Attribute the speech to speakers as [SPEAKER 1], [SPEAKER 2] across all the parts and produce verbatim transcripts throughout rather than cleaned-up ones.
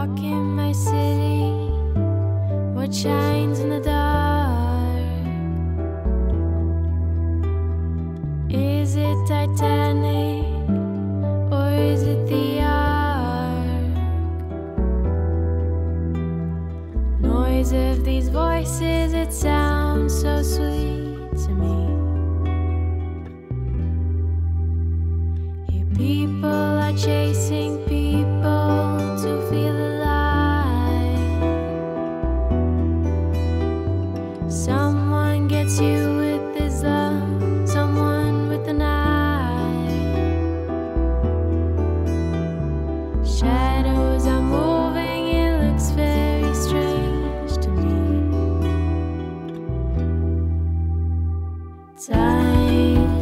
[SPEAKER 1] walk in my city, what shines in the dark? Is it Titanic or is it the Ark? Noise of these voices, it sounds so sweet to me. You people are chasing people to feel alive. Someone gets you with his love, someone with a knife. Shadows are moving, it looks very strange to me. Time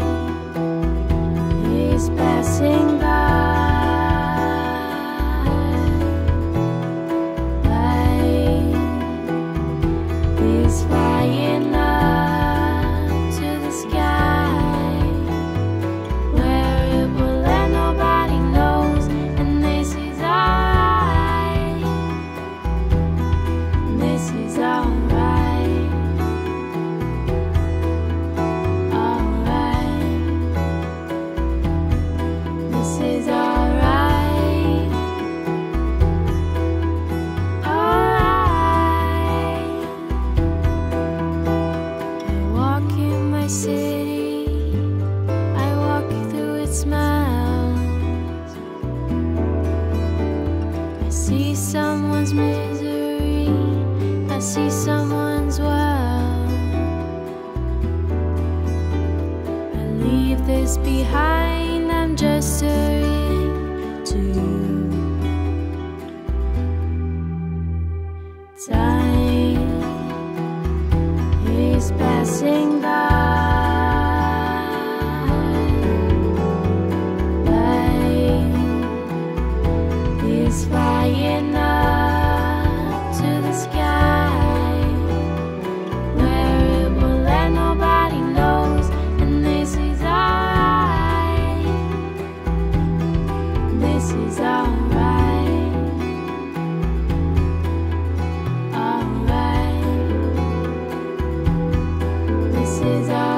[SPEAKER 1] is passing by. Flying up to the sky, where it will end nobody knows, and this is alright, this is alright, alright, this is alright, alright. City, I walk through its smiles. I see someone's misery, I see someone's world. I leave this behind, I'm just hurrying to you. Time is passing by. Flying up to the sky, where it will end nobody knows, and this is alright, this is alright, alright, this is alright.